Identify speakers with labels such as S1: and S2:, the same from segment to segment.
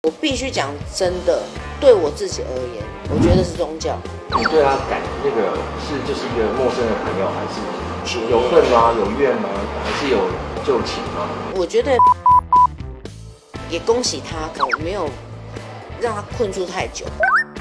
S1: 我必须讲真的，对我自己而言，我觉得是宗教。
S2: 你对他就是一个陌生的朋友，还是有恨吗？有怨吗？还是有旧情吗？
S1: 我觉得也恭喜他，我没有让他困住太久。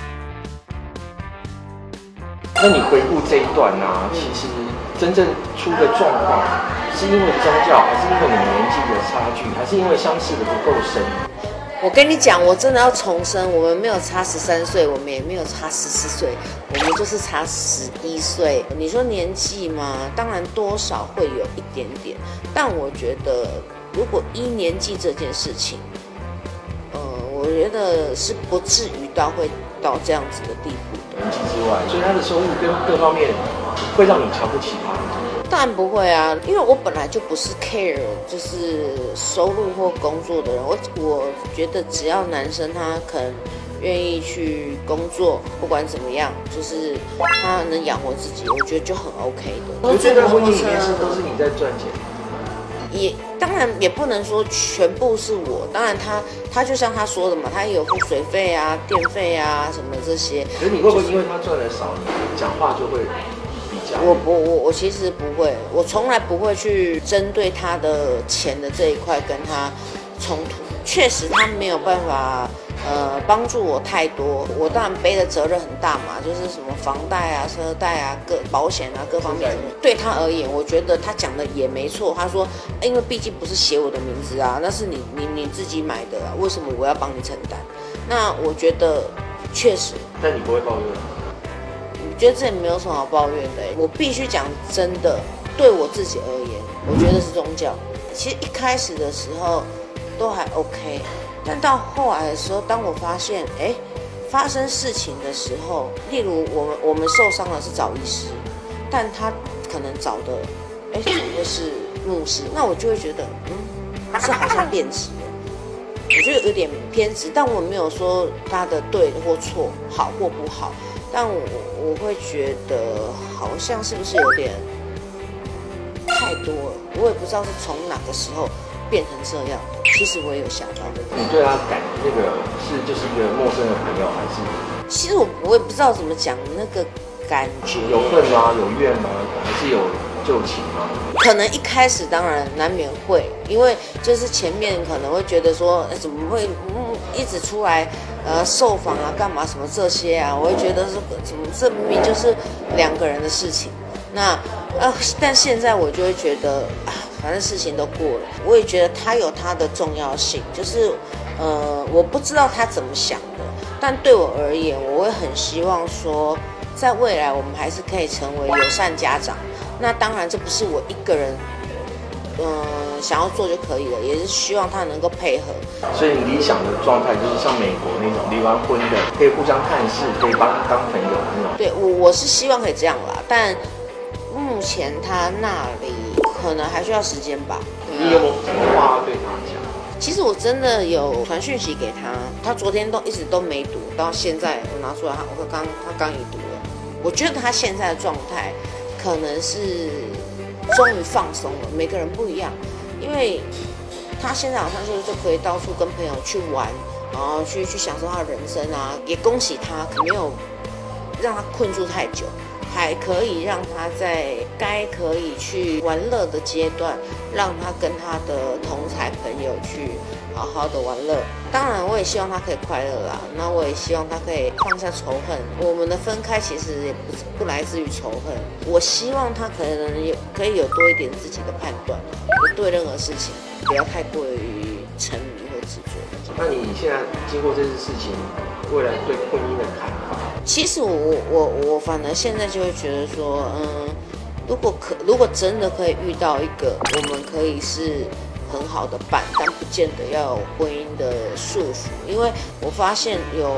S2: 那你回顾这一段啊，其实真正出的状况，是因为宗教，还是因为你们年纪的差距，还是因为相识的不够深？
S1: 我跟你讲，我真的要重申，我们没有差13岁，我们也没有差14岁，我们就是差11岁。你说年纪嘛，当然多少会有一点点，但我觉得如果依年纪这件事情，我觉得是不至于会到这样子的地步的。
S2: 年纪之外，所以他的收入跟各方面会让你瞧不起他吗？
S1: 当然不会啊，因为我本来就不是 care 就是收入或工作的人。我觉得只要男生他肯愿意去工作，不管怎么样，就是他能养活自己，我觉得就很 OK 的。
S2: 我觉得婚姻里面都是你在赚钱。
S1: 也当然也不能说全部是我，当然他就像他说的嘛，他也有付水费啊、电费啊什么这些。
S2: 可是你会不会因为他赚的少，你讲话就会？
S1: 我其实不会，我从来不会去针对他的钱的这一块跟他冲突。确实他没有办法帮助我太多，我当然背的责任很大嘛，就是什么房贷啊、车贷啊、保险啊各方面。对他而言，我觉得他讲的也没错。他说，因为毕竟不是写我的名字啊，那是你自己买的啊，为什么我要帮你承担？那我觉得确实。
S2: 但你不会抱怨？
S1: 我觉得这也没有什么好抱怨的。我必须讲真的，对我自己而言，我觉得是宗教。其实一开始的时候都还 OK， 但到后来的时候，当我发现，发生事情的时候，例如我们受伤了是找医师，但他可能找的，怎么会是牧师？那我就会觉得，这好像变质了。我觉得有点偏执，但我没有说他的对或错，好或不好。但我会觉得好像是不是有点太多了，我也不知道是从哪个时候变成这样。其实我也有想到的。
S2: 你对他就是一个陌生的朋友，还是？
S1: 其实我也不知道怎么讲那个感觉。
S2: 有恨吗？有怨吗？还是有旧情吗？
S1: 可能一开始当然难免会，因为就是前面可能会觉得说，怎么会一直出来受访啊，干嘛什么这些啊，我会觉得怎么这明明就是2个人的事情。那但现在我就会觉得反正事情都过了，我也觉得他有他的重要性，就是我不知道他怎么想的，但对我而言，我会很希望说，在未来我们还是可以成为友善家长。那当然这不是我一个人想要做就可以了，也是希望他能够配合。
S2: 所以你理想的状态就是像美国那种离完婚的可以互相探视，可以当朋友的那种。
S1: 对，我是希望可以这样啦，但目前他那里可能还需要时间吧。
S2: 你有没有什么话对他讲？
S1: 其实我真的有传讯息给他，他昨天一直都没读，到现在我拿出来，他刚已读了。我觉得他现在的状态可能是终于放松了，每个人不一样，因为他现在好像就可以到处跟朋友去玩，然后去享受他的人生啊。也恭喜他，没有让他困住太久，还可以让他在该可以去玩乐的阶段，让他跟他的同侪朋友去好好的玩乐。当然我也希望他可以快乐啦，那我也希望他可以放下仇恨。我们的分开其实也不来自于仇恨，我希望他可以有多一点自己的判断，对任何事情不要太过于沉迷或执着。
S2: 那你现在经过这次事情，未来对婚姻的看法？
S1: 其实我反而现在就会觉得说，如果真的可以遇到一个我们可以是很好的伴，但不见得要有婚姻的束缚，因为我发现有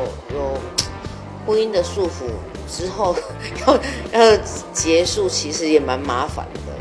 S1: 婚姻的束缚之后要结束，其实也蛮麻烦的。